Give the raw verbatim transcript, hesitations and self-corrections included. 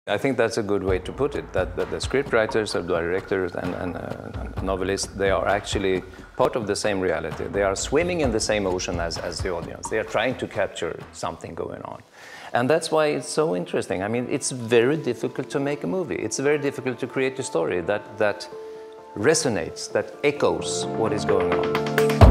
I think that's a good way to put it, that, that the script writers, or directors and, and, uh, and novelists, they are actually part of the same reality. They are swimming in the same ocean as, as the audience. They are trying to capture something going on. And that's why it's so interesting. I mean, it's very difficult to make a movie. It's very difficult to create a story that, that resonates, that echoes what is going on.